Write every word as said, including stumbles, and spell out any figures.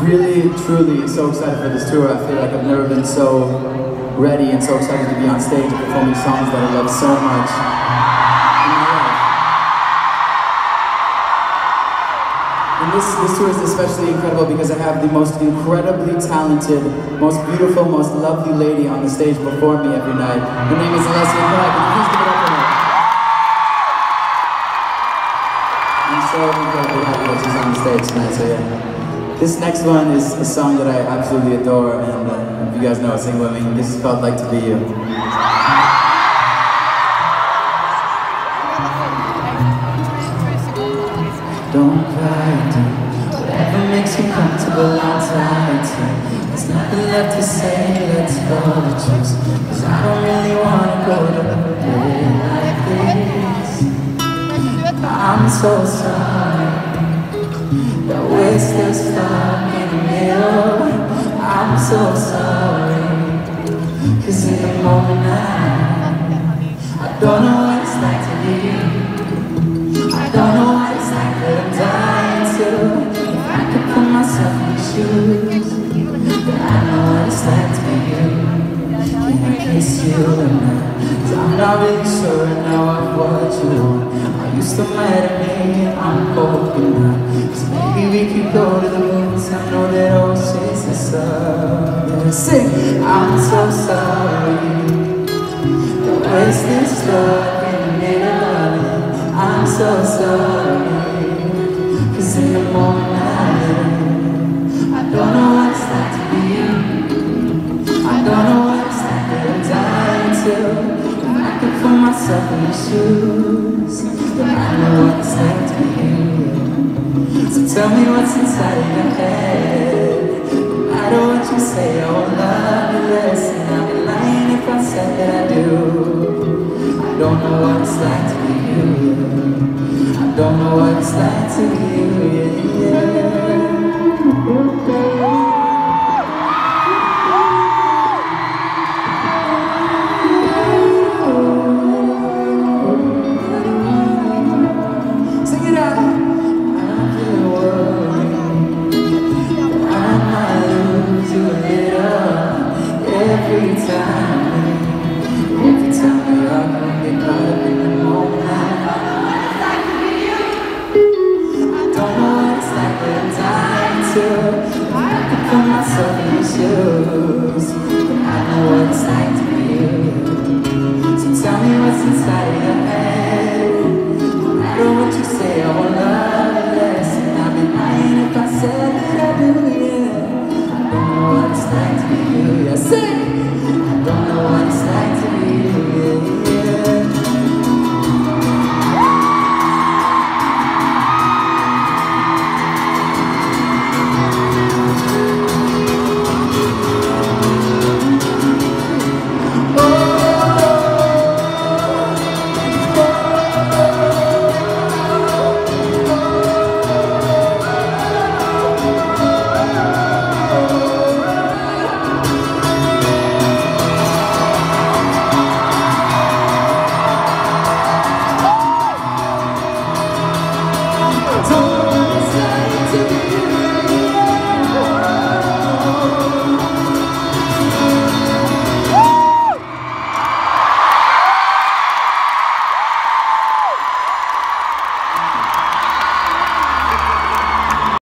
really, truly so excited for this tour. I feel like I've never been so ready and so excited to be on stage and performing songs that I love so much in my life. And this, this tour is especially incredible because I have the most incredibly talented, most beautiful, most lovely lady on the stage before me every night. Her name is Alessia Clark. Please give it up for her. I'm so incredibly happy that she's on the stage tonight, so yeah. This next one is a song that I absolutely adore, and uh, if you guys know it, sing with me. This is called Like to Be You. Don't cry, do whatever makes you comfortable, I'll try to. There's nothing left to say, let's go the truth. Cause I don't really wanna go to bed like this. I'm so sorry that we're still stuck in the middle. I'm so sorry, cause in the moment I, I don't know what it's like to be you. I don't know what it's like that I'm dying to. If I could put myself in your shoes, then I know what it's like to be you. Can I kiss you or not? Cause I'm not really sure now of what you want. Are you still mad at me? I'm hoping not. Cause maybe we could go to the movies. I know that oceans is up. Yeah, sing! I'm so sorry that we're still stuck in the middle of it. I'm so sorry, cause in the moment I, I don't know what it's like to be you. I don't know what it's like that I'm dying to. If I could put myself in your shoes, then I know what it's like to be you. So tell me what's inside of your head. No matter what you say, I will love you less. And I'd be lying if I said that I do. I don't know what it's like to be you. I don't know what it's like to be you, yeah, yeah. Sing it out! I feel worried that I might lose you a little every time. Every time we are gonna get caught up in the moment. I could put myself in your shoes,